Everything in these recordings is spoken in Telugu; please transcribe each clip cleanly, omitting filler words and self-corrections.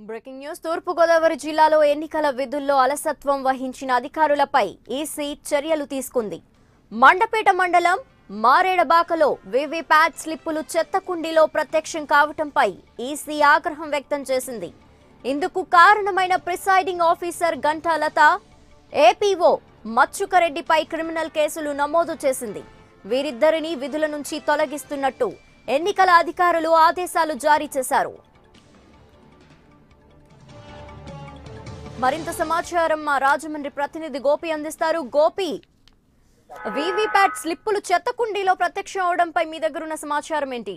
బ్రేకింగ్ న్యూస్ తూర్పుగోదావరి జిల్లాలో ఎన్నికల విధుల్లో అలసత్వం వహించిన అధికారులపై ఈసీ చర్యలు తీసుకుంది. మండపేట మండలం మారేడబాకలో వీవీప్యాట్ స్లిప్పులు చెత్త కుండీలో ప్రత్యక్షం కావటంపై ఈసీ ఆగ్రహం వ్యక్తం చేసింది. ఇందుకు కారణమైన presiding officer Ganta Latha, APO మచ్చుకరెడ్డిపై క్రిమినల్ కేసులు నమోదు చేసింది. వీరిద్దరిని విధుల నుంచి తొలగిస్తున్నట్టు ఎన్నికల అధికారులు ఆదేశాలు జారీ చేశారు. మరింత సమాచారం మా రాజమండ్రి ప్రతినిధి గోపి అందిస్తారు. గోపి, వీవీప్యాట్ స్లిప్పులు చెత్త కుండీలో ప్రత్యక్షం అవడంపై మీ దగ్గర ఉన్న సమాచారం ఏంటి?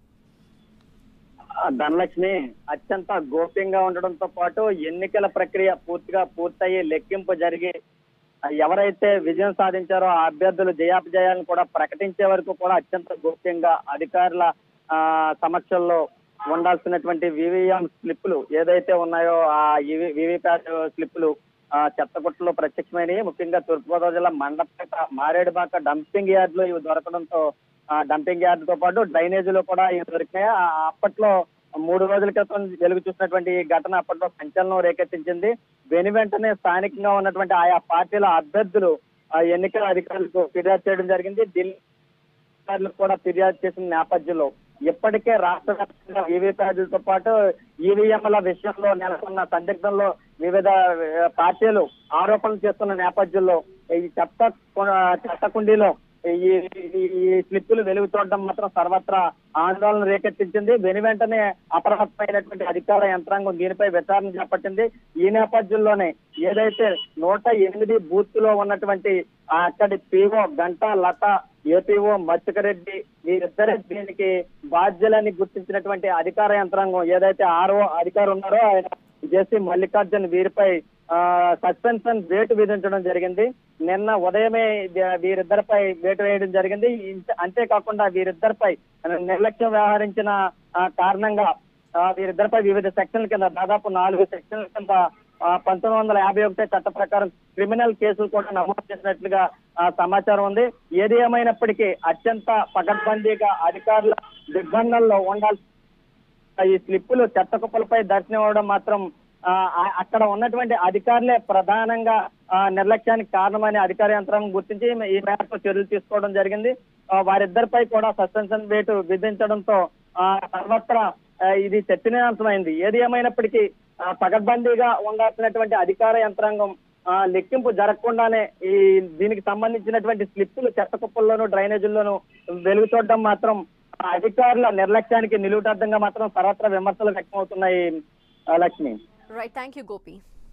ధనలక్ష్మి, అత్యంత గోప్యంగా ఉండడంతో పాటు ఎన్నికల ప్రక్రియ పూర్తయ్యి లెక్కింపు జరిగి ఎవరైతే విజయం సాధించారో ఆ అభ్యర్థులు జయాపజయాలను కూడా ప్రకటించే వరకు కూడా అత్యంత గోప్యంగా అధికారుల సమక్షంలో ఉండాల్సినటువంటి వివిఎం స్లిప్పులు ఏదైతే ఉన్నాయో ఆ వివిప్యాట్ స్లిప్పులు చెత్తగుట్టలో ప్రత్యక్షమైనవి. ముఖ్యంగా తూర్పుగోదావరి జిల్లా మండపేట మారేడుబాక డంపింగ్ యార్డ్ లో ఇవి దొరకడంతో డంపింగ్ యార్డ్ తో పాటు డ్రైనేజీలో కూడా ఇవి దొరికినాయి. అప్పట్లో 3 రోజుల క్రితం వెలుగు చూసినటువంటి ఈ ఘటన అప్పట్లో సంచలనం రేకెత్తించింది. వెంటనే స్థానికంగా ఉన్నటువంటి ఆయా పార్టీల అభ్యర్థులు ఎన్నికల అధికారులకు ఫిర్యాదు చేయడం జరిగింది. ఢిల్లీ అధికారులకు కూడా ఫిర్యాదు చేసిన నేపథ్యంలో ఇప్పటికే రాష్ట్ర వ్యాప్తంగా వీవీప్యాట్లతో పాటు ఈవీఎంల విషయంలో నెలకొన్న సందిగ్ధంలో వివిధ పార్టీలు ఆరోపణలు చేస్తున్న నేపథ్యంలో ఈ చెత్త కుండీలో ఈ స్లిప్పులు వెలుగు చూడడం మాత్రం సర్వత్రా ఆందోళన రేకెత్తించింది. వెంటనే అప్రమత్తమైనటువంటి అధికార యంత్రాంగం దీనిపై విచారణ చేపట్టింది. ఈ నేపథ్యంలోనే ఏదైతే 108 బూత్ లో ఉన్నటువంటి అక్కడి పీఓ గంటా లత, ఏపీఓ మచ్చుకరెడ్డి వీరిద్దరే దీనికి బాధ్యులని గుర్తించినటువంటి అధికార యంత్రాంగం ఏదైతే ఆర్ఓ అధికారు ఉన్నారో ఆయన జేసీ మల్లికార్జున్ వీరిపై సస్పెన్షన్ వేటు విధించడం జరిగింది. నిన్న ఉదయమే వీరిద్దరిపై వేటు వేయడం జరిగింది. అంతేకాకుండా వీరిద్దరిపై నిర్లక్ష్యం వ్యవహరించిన కారణంగా వీరిద్దరిపై వివిధ సెక్షన్ల కింద దాదాపు 4 సెక్షన్ల కింద 1951 చట్ట ప్రకారం క్రిమినల్ కేసులు కూడా నమోదు చేసినట్లుగా సమాచారం ఉంది. ఏది ఏమైనప్పటికీ అత్యంత పకడ్బందీగా అధికారుల దిగ్బంధంలో ఉండాల్సి ఈ స్లిప్పులు చెత్త కుప్పలపై దర్శనం అవడం మాత్రం అక్కడ ఉన్నటువంటి అధికారులే ప్రధానంగా నిర్లక్ష్యానికి కారణమని అధికార యంత్రాంగం గుర్తించి ఈ మేరకు చర్యలు తీసుకోవడం జరిగింది. వారిద్దరిపై కూడా సస్పెన్షన్ వేటు విధించడంతో సర్వత్రా ఇది చర్చనీయాంశమైంది. ఏది ఏమైనప్పటికీ పకడ్బందీగా ఉండాల్సినటువంటి అధికార యంత్రాంగం లెక్కింపు జరగకుండానే దీనికి సంబంధించినటువంటి స్లిప్పులు చెత్త కుప్పల్లోనూ డ్రైనేజీల్లోనూ వెలుగు చూడడం మాత్రం అధికారుల నిర్లక్ష్యానికి నిలువుటద్దంగా మాత్రం సర్వత్రా విమర్శలు వ్యక్తమవుతున్నాయి. Lakshmi, right, thank you Gopi.